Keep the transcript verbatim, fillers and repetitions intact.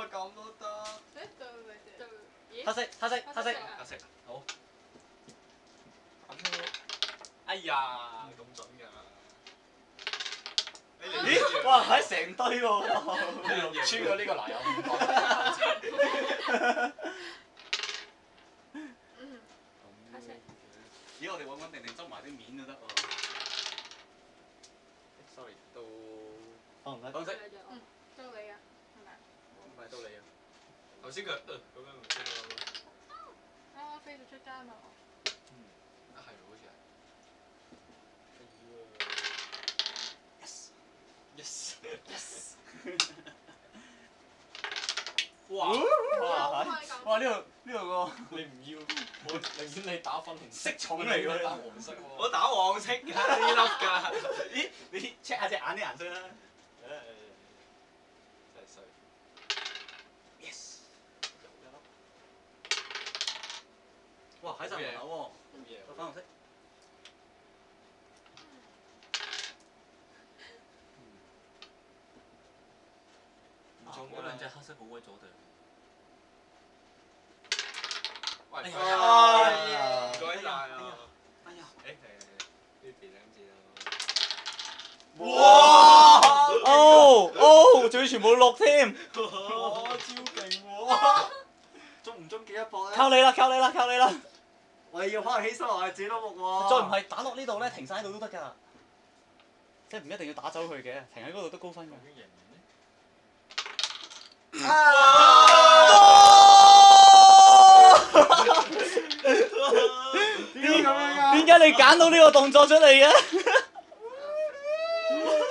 咁都得。 誒對咪對？咦？ 黑色黑色黑色黑色好。哎呀，咁準㗎！ 咦？哇！喺成堆喎，六穿咗呢個嗱有五個。 嗯。黑色。 咦？我哋穩穩定定執埋啲面就得喎。sorry， 到紅色。 紅色。 嗯，到你啊，係咪？ 唔係到你啊！頭先佢咁樣唔知點解。 啱啱飛到出街嘛。 嗯。啊係喎，好似係。Yes。Yes。哇！ 哇！哇！呢度呢度個你唔要，我寧願你打粉紅色重嚟㗎， 打黃色喎。我打黃色㗎呢粒㗎。 咦？你 check 下隻眼啲顏色啦。 誒真係衰。Yes。又一粒。 哇！喺晒門口喎。 好嘢。 個粉紅色。 唔中嗰兩隻黑色好鬼阻地。 喂！ 哎呀！ 唔該曬啊！ 哎呀！ 誒誒呢邊兩隻咯。 哇！哦哦，仲要全部落添。 哇！超勁喎！ 中唔中幾一搏咧？靠你啦！靠你啦！靠你啦！ 我要可能犧牲我自己都木喎。 再唔係打落呢度咧，停晒喺度都得㗎。即係唔一定要打走佢嘅，停喺嗰度都高分㗎。 點解咁樣㗎？ 點解你揀到呢個動作出嚟嘅？